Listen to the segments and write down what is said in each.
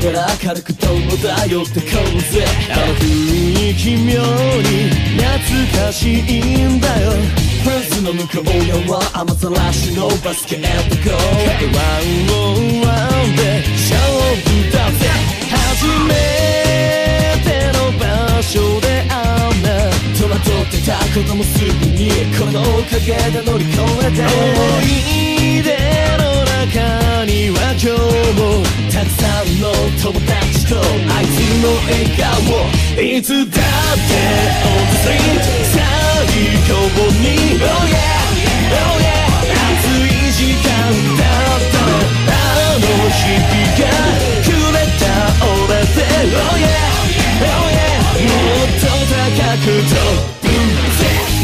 から軽くと漂ってこうぜ。あの雰囲気妙に懐かしいんだよ。フェンスの向こう側雨ざらしのバスケットコート。ワンオンワンで勝負だぜ。初めての場所であんな戸惑ってたこともすぐにこのおかげで乗り越えて、思い出の中には今日もたくさんの友達とあいつの笑顔、いつだって On the street 最高に Oh yeah Oh yeah 熱い時間だったあの日々がくれた俺で Oh yeah Oh yeah もっと高く飛ぶぜ。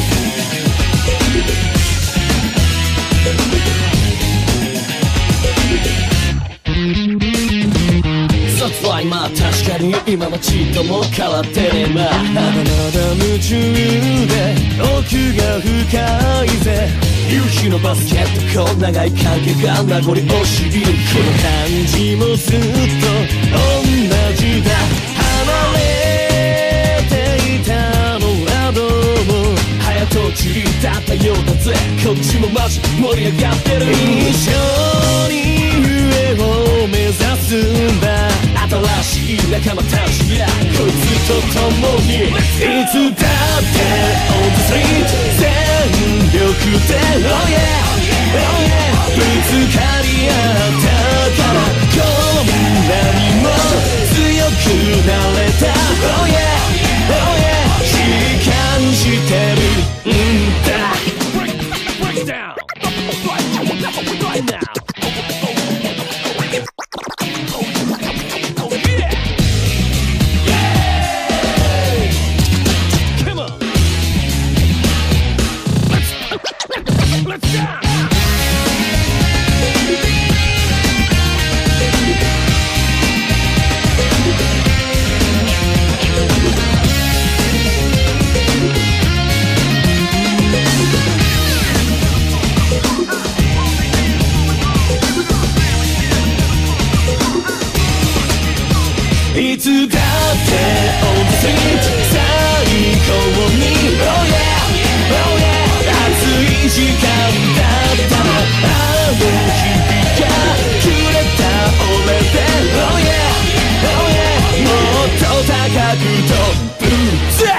卒は今確かに今はちっとも変わってねえまだまだ夢中で奥が深いぜ。夕日のバスケットコート長い影が名残惜しいこの感じもずっと同じだ。離れていたのはどうも早とちりだったようだぜ。こっちもマジ盛り上がってる。一緒に上を目指すんだ。新しい仲間たちやこいつと共にいつだって On the street 全力で Oh yeah Oh yeah ぶつかり合ったからこんなにも強くなれた Oh yeah Oh yeah 実感してるんだ。 Break down right now Let's go! いつだって On the street 最高に Oh yeah Oh yeah 熱い時間だったあの日々がくれた俺で Oh yeah Oh yeah もっと高く飛ぶぜ。